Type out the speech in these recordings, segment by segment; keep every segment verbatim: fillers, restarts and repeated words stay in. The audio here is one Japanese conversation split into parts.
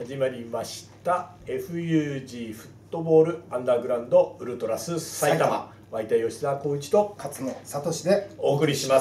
始まりました エフユージー フットボールアンダーグラウンドウルトラス埼玉、湧田吉田光一と勝野聡でお送りします。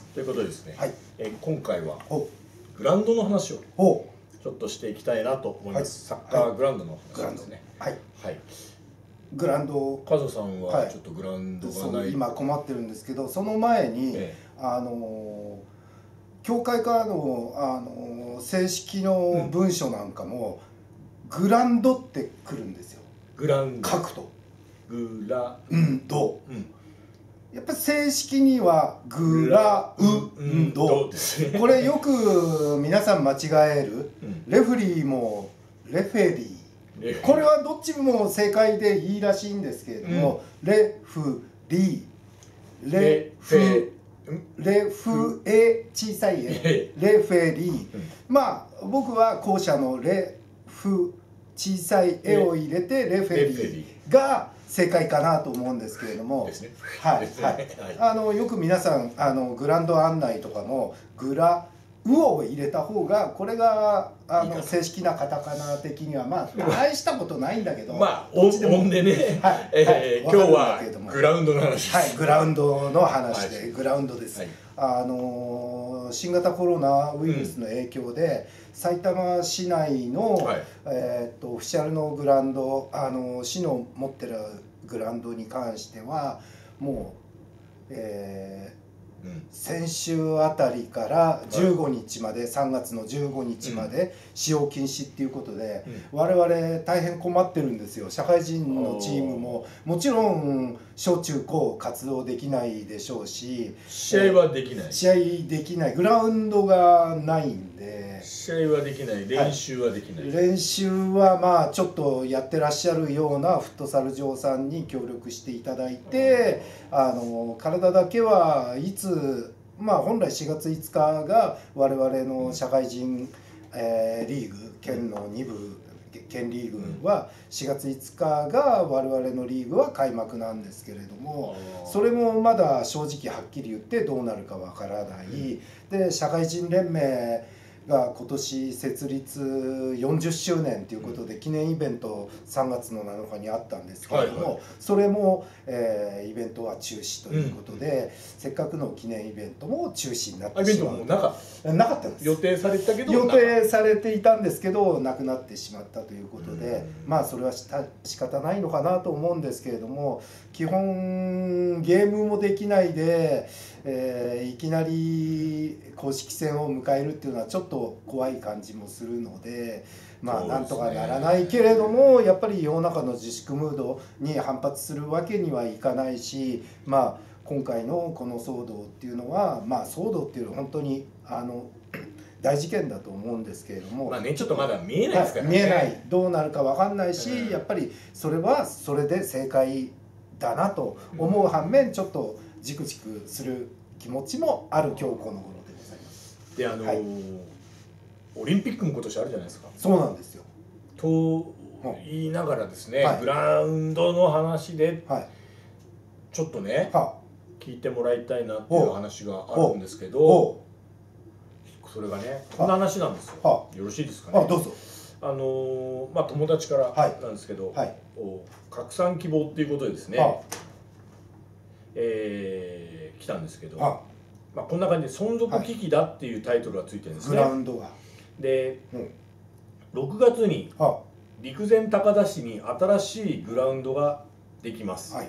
ということでですね、 はい、 え今回はグラウンドの話をちょっとしていきたいなと思います。はい、サッカーグラウンドの話ですね。 はい、 はい、 グラウンド、 加藤さんはちょっとグラウンドがない、はい、 今困ってるんですけど、その前に、ええ、あの協会からの、あの正式の文書なんかも、うん、グラウンドってくるんですよ。 グラウンド書くとグラウンド、うん、やっぱり正式にはグラウンドですね。これよく皆さん間違える、うん、レフリーもレフェリー、これはどっちも正解でいいらしいんですけれども、うん、レフリーレフレフエ小さい絵レフェリー、うん、まあ僕は後者のレフ小さい絵を入れてレフェリーが正解かなと思うんですけれども、はいはい、あのよく皆さんあのグラウンド案内とかもグラウを入れた方がこれがあの正式なカタカナ的にはまあ大したことないんだけど、 まあ音でね、はいえー、今日はグラウンドの話です。 はい、グラウンドの話で、はい、グラウンドです。はい、あの新型コロナウイルスの影響で、うん、埼玉市内の、はい、えー、っとオフィシャルのグラウンド、あの市の持ってるグラウンドに関してはもう、えーうん、先週あたりからじゅうごにちまで、はい、さんがつのじゅうごにちまで使用禁止っていうことで、うん、我々大変困ってるんですよ。社会人のチームももちろん小中高活動できないでしょうし、 試合はできない、 試合できない、グラウンドがないんで試合はできない、練習はできない、 はい、練習はまあちょっとやってらっしゃるようなフットサル場さんに協力していただいて、あの体だけはいつまあ本来しがついつかが我々の社会人、えー、リーグ県のに部県リーグはしがついつかが我々のリーグは開幕なんですけれども、それもまだ正直はっきり言ってどうなるかわからない。で社会人連盟が今年設立よんじゅっしゅうねんということで記念イベントさんがつのなのかにあったんですけれども、はいはい、それも、えー、イベントは中止ということで、うん、せっかくの記念イベントも中止になってしまう。 イベントもなかったなかったんです。 予定されてたけど予定されていたんですけどなくなってしまったということで、うん、まあそれはした仕方ないのかなと思うんですけれども、基本ゲームもできないで、えー、いきなり公式戦を迎えるっていうのはちょっと怖い感じもするので、まあなんとかならないけれども、やっぱり世の中の自粛ムードに反発するわけにはいかないし、まあ今回のこの騒動っていうのはまあ騒動っていうのは本当にあの大事件だと思うんですけれども、 まあね、ちょっとまだ見えないですからね、 見えない、どうなるか分かんないし、うん、やっぱりそれはそれで正解だなと思う反面、ちょっとじくじくする気持ちもある今日この頃でございます。 で、あのーはい、オリンピックも今年あるじゃないですか。 そうなんですよ。 と言いながらですね、はい、グラウンドの話でちょっとね、はい、聞いてもらいたいなっていう話があるんですけど、それがね、こんな話なんですよ。よろしいですかね。 あ、どうぞ。 あのー、まあ友達からなんですけど、はいはい、拡散希望っていうことでですね、はえー、来たんですけど、はまあこんな感じで存続危機だっていうタイトルがついてるんですね。 グラウンドが。 で、うん、ろくがつに陸前高田市に新しいグラウンドができます。はい、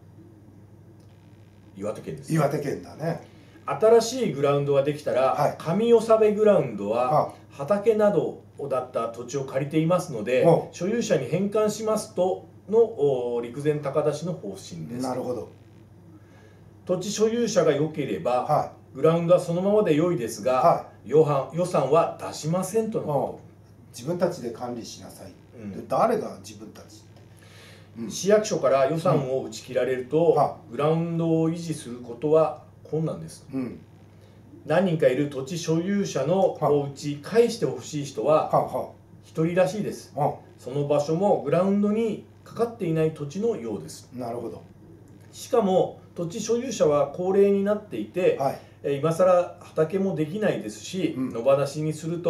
岩手県です、ね。 岩手県だね。 新しいグラウンドができたら、はい、上納部グラウンドは畑などだった土地を借りていますので、所有者に返還しますとの陸前高田市の方針です。 なるほど。 土地所有者が良ければ、はい、グラウンドはそのままで良いですが、はい、予算予算は出しませんとのこと。 自分たちで管理しなさい。うん、誰が自分たち？ うん、市役所から予算を打ち切られると、うんはあ、グラウンドを維持することは困難です。うん、何人かいる土地所有者のお家返してほしい人は一人らしいです。はあ、その場所もグラウンドにかかっていない土地のようです。 なるほど。 しかも土地所有者は高齢になっていて、はい、今更畑もできないですし、うん、野放しにすると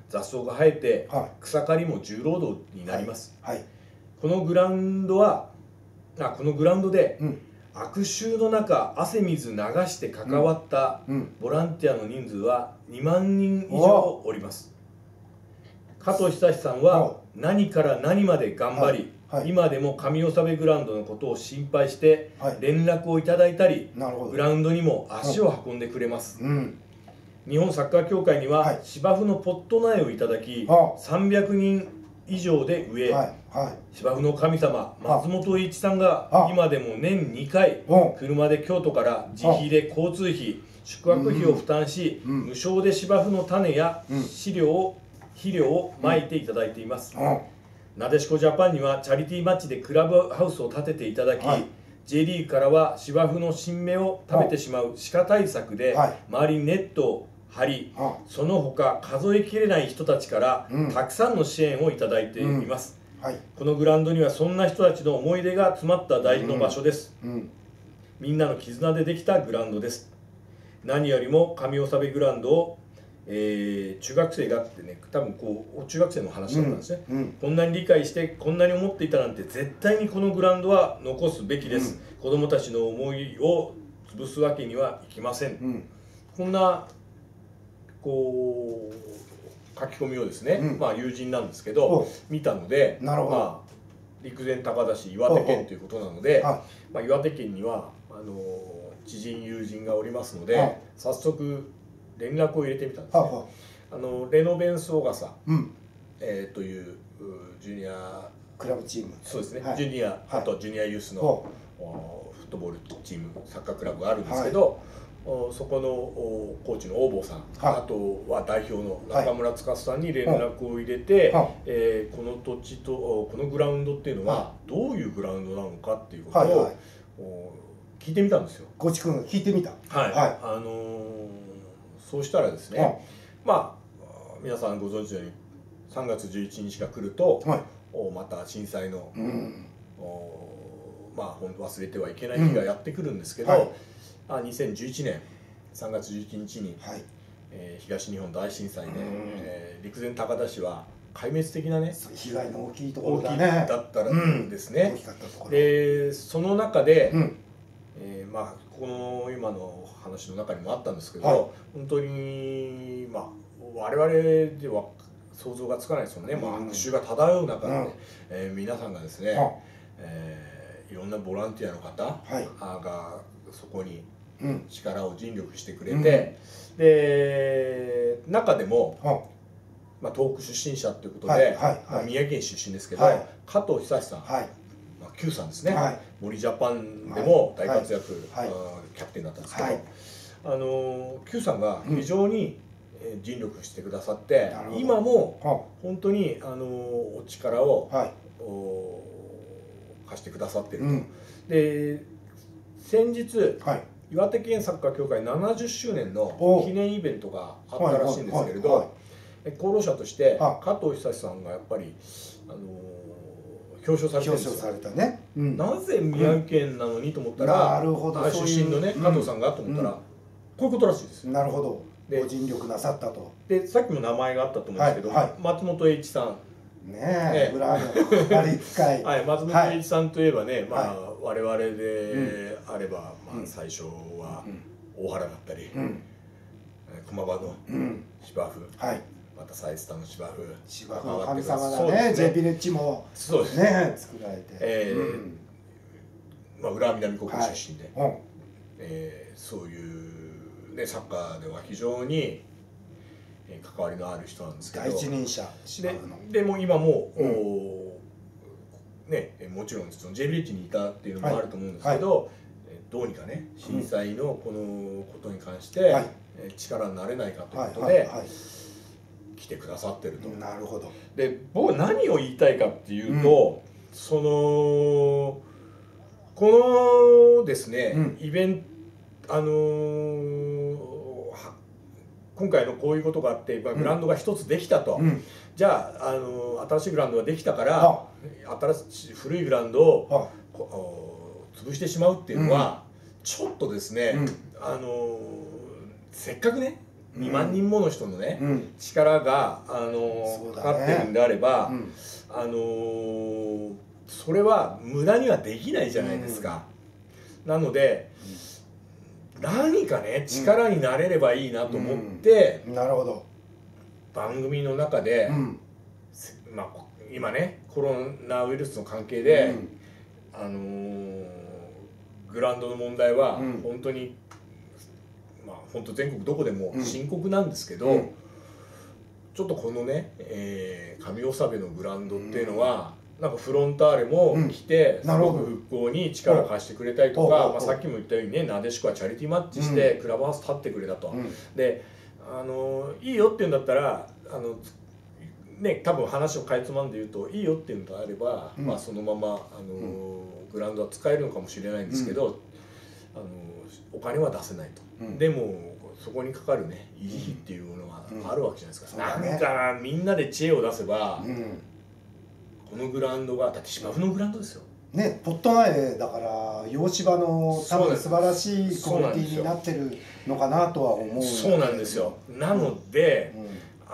雑草が生えて、はい、草刈りも重労働になります、はいはい、このグラウンドはあこのグラウンドで、うん、悪臭の中汗水流して関わったボランティアの人数はにまんにん以上おります。加藤久志さんは何から何まで頑張り、はいはい、今でも上納部グラウンドのことを心配して連絡をいただいたり、はい、グラウンドにも足を運んでくれます、うん、日本サッカー協会には、はい、芝生のポット苗をいただき、さんびゃくにん以上で植え、はいはい、芝生の神様松本栄一さんが今でも年にかい車で京都から自費で交通費宿泊費を負担し、うん、無償で芝生の種や飼料を肥料をまいていただいています、うん、なでしこジャパンにはチャリティーマッチでクラブハウスを建てていただき、はい、J リーグからは芝生の新芽を食べてしまう鹿対策で周りにネットを張り、その他数えきれない人たちからたくさんの支援をいただいています、うんはい、このグラウンドにはそんな人たちの思い出が詰まった大事な場所です、うんうん、みんなの絆でできたグラウンドです。何よりも上納部グラウンドをえー、中学生がってね多分こう中学生の話だったんですね、うんうん、こんなに理解してこんなに思っていたなんて絶対にこのグラウンドは残すべきです、うん、子どもたちの思いを潰すわけにはいきません、うん、こんなこう書き込みをですね、うん、まあ友人なんですけど見たので、まあ、陸前高田市岩手県ということなので、まあ、岩手県にはあの知人友人がおりますので早速連絡を入れてみたんですね。ははあのレノベンスオガサ、うんえー、というジュニアクラブチームそうですね、はい、ジュニアあとジュニアユースのフットボールチームサッカークラブがあるんですけど、はい、そこのコーチの大坊さん、はい、あとは代表の中村司さんに連絡を入れて、はいえー、この土地とこのグラウンドっていうのはどういうグラウンドなのかっていうことを、はいはい、聞いてみたんですよ。 コーチ君が聞いてみた。 はい、はい、あのーそうしたらですね、うん、まあ皆さんご存知のようにさんがつじゅういちにちが来ると、はい、また震災の、うん、まあ忘れてはいけない日がやってくるんですけど、うんはい、にせんじゅういちねんさんがつじゅういちにちに、はいえー、東日本大震災で、うんえー、陸前高田市は壊滅的なね被害の大きいところだねだったんですね、うん、大きかったところでその中で、うんえー、まあこの今の話の中にもあったんですけど、はい、本当にまあ我々では想像がつかないですよね、うんまあ、悪臭が漂う中で、うんえー、皆さんがですね、うんえー、いろんなボランティアの方がそこに力を尽力してくれて、うん、で中でも、うんまあ、東北出身者ということで、はいはいはいまあ、宮城県出身ですけど、はい、加藤久志さん、はいQ さんですね、はい、森ジャパンでも大活躍、はいはい、キャプテンだったんですけど、はい、あの Q さんが非常に尽力してくださって、うん、今も本当にあのお力を、はい、貸してくださっていると、うん、で先日、はい、岩手県サッカー協会ななじゅっしゅうねんの記念イベントがあったらしいんですけれど、功労者として加藤久志さんがやっぱりあの表彰されてるんですよ。 表彰されたね、 うん、なぜ宮城県なのにと思ったら、 うん、なるほど出身のね加藤さんがと思ったら、うん、こういうことらしいですよ。 なるほどでご尽力なさったと。 でさっきも名前があったと思うんですけど、はいはい、松本栄一さんねえ裏のあり使いはい松本栄一さんといえばね、はい、まあ我々であれば、うん、まあ最初は大原だったり、うん、駒場の芝生、うんはいまたサイスタの芝生芝生の神様だね、ね J ビレッジもそうですね作られて、 えーうんまあ、浦和南高校出身で、はいうんえー、そういう、ね、サッカーでは非常に関わりのある人なんですけど第一人者芝生のでも今も、うんね、もちろんその J ビレッジにいたっていうのもあると思うんですけど、はいはい、どうにかね震災のこのことに関して力になれないかということで、はいはいはい来てくださってると。 なるほど。 で僕は何を言いたいかっていうと、うん、そのこのですね、うん、イベントあのー、今回のこういうことがあって、まあ、グラウンドが一つできたと、うん、じゃあ、あのー、新しいグラウンドができたから、はあ、新しい古いグラウンドを、はあ、潰してしまうっていうのは、うん、ちょっとですね、うん、あのー、せっかくねにまんにんもの人のね、うん、力が、あのー、かかってるんであれば、うん、あのー、それは無駄にはできないじゃないですか、うん、なので、うん、何かね力になれればいいなと思って、 うんうん、なるほど、 番組の中で、うん、まあ、今ねコロナウイルスの関係で、うん、あのー、グラウンドの問題は本当に、うん、まあ本当全国どこでも深刻なんですけど、うん、ちょっとこのね、えー、上長部のグラウンドっていうのは、うん、なんかフロンターレも来て、うん、すごく復興に力を貸してくれたりとか、まあ、さっきも言ったようにね、なでしこはチャリティーマッチしてクラブハウス立ってくれたと、うん、で、あのいいよって言うんだったら、あのね、多分話をかいつまんで言うといいよっていうのであれば、うん、まあ、そのまま、あのうん、グラウンドは使えるのかもしれないんですけど、うん、あのお金は出せないと、うん、でもそこにかかるね維持費っていうものがあるわけじゃないですか、うん、なんかみんなで知恵を出せば、うん、このグラウンドがだって芝生のグラウンドですよね、ポット苗だから洋芝の多分素晴らしいクオリティになってるのかなとは思う。 そうなんですよ。なので、うん、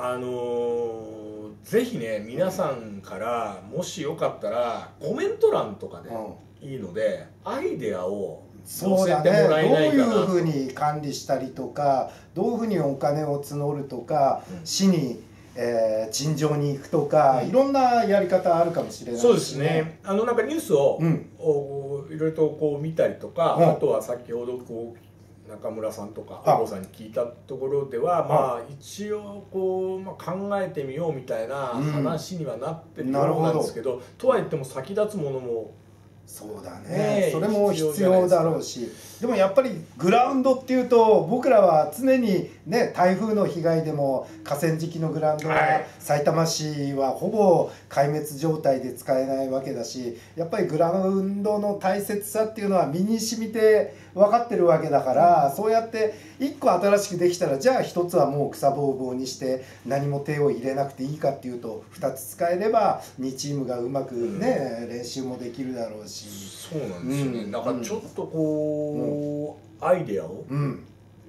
あのーぜひね皆さんからもしよかったらコメント欄とかでいいので、うん、アイデアを載せてもらえないかなと。 そうだね、どういうふうに管理したりとか、どういうふうにお金を募るとか、うん、市に、えー、陳情に行くとか、うん、いろんなやり方あるかもしれないですね。 そうですね。あのなんかニュースを、うん、いろいろとこう見たりとか、うん、あとは先ほどこう中村さんとかお坊さんに聞いたところでは、まあ一応こう、まあ、考えてみようみたいな話にはなってるようなんですけど、うん、とはいっても先立つものもそうだ ね, ねそれも必要だろうし、でもやっぱりグラウンドっていうと僕らは常にね台風の被害でも河川敷のグラウンドはさいたま市はほぼ壊滅状態で使えないわけだし、やっぱりグラウンドの大切さっていうのは身に染みて分かってるわけだから、うん、そうやっていっこ新しくできたらじゃあひとつはもう草ぼうぼうにして何も手を入れなくていいかっていうとふたつ使えればにチームがうまくね、うん、練習もできるだろうし。 そうなんですよね、うん、だからちょっとこう、うん、アイデアを、うんうん、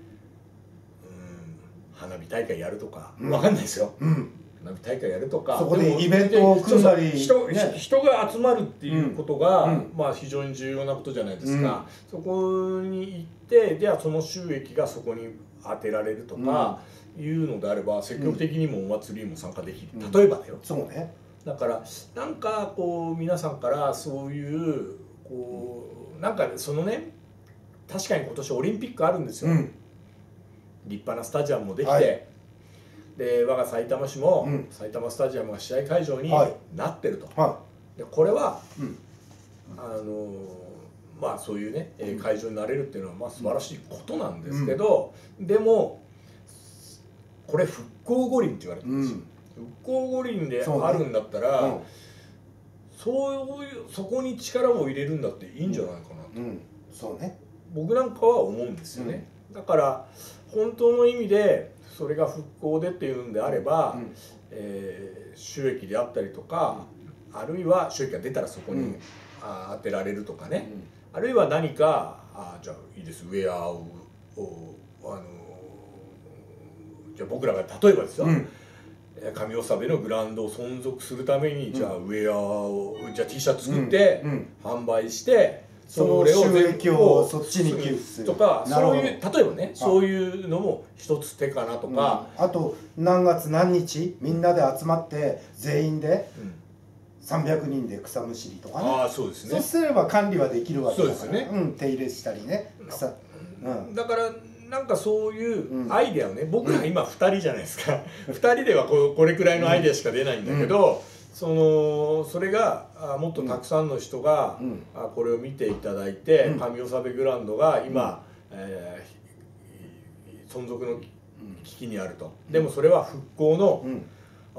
花火大会やるとか、うん、分かんないですよ、うん、花火大会やるとかそこでイベントを組んだり人、ね、人が集まるっていうことが、うん、まあ非常に重要なことじゃないですか、うん、そこに行ってではその収益がそこに当てられるとかいうのであれば積極的にもお祭りにも参加できる、うん、例えばだよ、 そうね、 だからなんかこう皆さんからそういうこうなんかそのね確かに今年オリンピックあるんですよ、うん、立派なスタジアムもできて、はい、で我がさいたま市も、うん、埼玉スタジアムが試合会場になってると、はい、でこれは、うん、あのまあそういうね、うん、会場になれるっていうのはまあ素晴らしいことなんですけど、うん、でもこれ復興五輪って言われてるんですよ、うん、復興五輪であるんだったら、ね、うん、そういうそこに力を入れるんだっていいんじゃないかなと、 うんうん、そうね、 僕なんかは思うんですよね、うん、だから本当の意味でそれが復興でっていうんであれば、うん、えー、収益であったりとか、うん、あるいは収益が出たらそこに、うん、あ当てられるとかね、うん、あるいは何かあじゃあいいですウェアをあのじゃあ僕らが例えばですよ、うん、上長部のグラウンドを存続するために、うん、じゃあウェアをじゃあ T シャツ作って、うんうん、販売してそれを収益をそっちに寄付するとか、そういう例えばねそういうのも一つ手かなとか、 うん、あと何月何日みんなで集まって全員でさんびゃくにんで草むしりとかね、 ああそうですね、 そうすれば管理はできるわけだから、 そうですね、 うん、手入れしたりね草、 うん、だからなんかそういうアイデアをね、うん、僕ら今ふたりじゃないですか、うん、ふたりではここれくらいのアイデアしか出ないんだけど、うん、そのそれがあもっとたくさんの人が、うん、あこれを見ていただいて、うん、上長部グラウンドが今、うん、えー、存続の危機にあると、うん、でもそれは復興の、うん、あ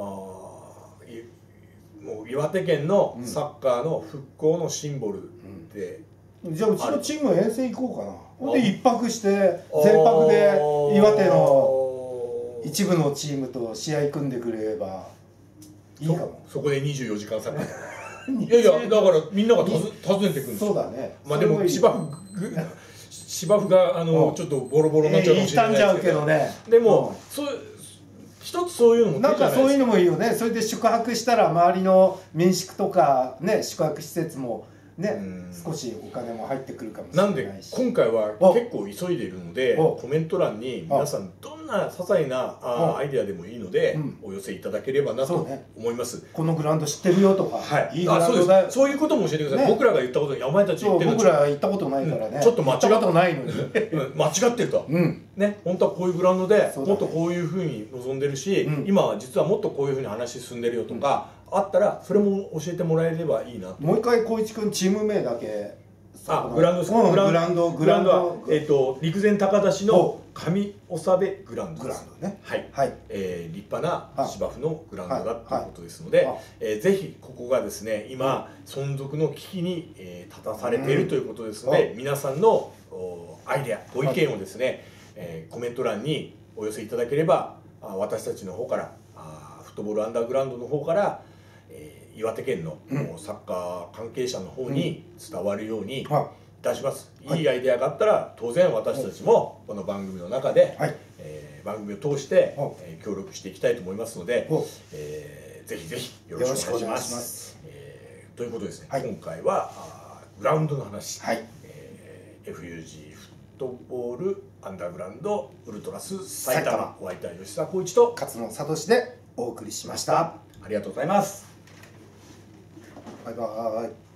もう岩手県のサッカーの復興のシンボルで、 うん、じゃあうちのチーム遠征行こうかな。で一泊して全泊で岩手の一部のチームと試合組んでくれればいいかも。 そ, そこでにじゅうよじかんサッカーいやいやだからみんなが訪ねてくるんですよ。 そうだね。 まあでも千葉芝生があのちょっとボロボロになっちゃうかもしれないですけど、 ね、 でもそう一つそういうのもなんかそういうのもいいよね。それで宿泊したら周りの民宿とかね、宿泊施設もね、少しお金も入ってくるかもしれないし。 なんで今回は結構急いでいるので、コメント欄に皆さんどんな些細なあアイデアでもいいのでお寄せいただければなと思います。 このグラウンド知ってるよとか、 いいグラウンドだよ、そういうことも教えてください。僕らが言ったことに、お前たち言ってるの、 僕ら行ったことないからね、 ちょっと間違ったないのに間違ってると、ね、本当はこういうグラウンドでもっとこういうふうに望んでるし、今は実はもっとこういうふうに話進んでるよとかあったら、それも教えてもらえればいいなと。 もう一回光一君チーム名だけ。 あ、グラウンドですか。グラウンド、グラウンドはえっと陸前高田市の上長部グラウンドです。 ね。 はいはい。え立派な芝生のグラウンドだということですので、えぜひここがですね、今存続の危機に立たされているということですので、皆さんのアイデアご意見をですね、えコメント欄にお寄せいただければ、私たちの方からフットボールアンダーグラウンドの方から岩手県のサッカー関係者の方に伝わるようにいたします。いいアイデアがあったら当然私たちもこの番組の中で、えー、番組を通して、えー、協力していきたいと思いますので、えー、ぜひぜひよろしくお願いします。ますえー、ということですね、はい、今回はグラウンドの話、はい、えー、エフユージー フットボールアンダーグラウンドウルトラス埼玉、お相手は吉田浩一と勝野聡でお送りしました。 ありがとうございます。 バイバイ。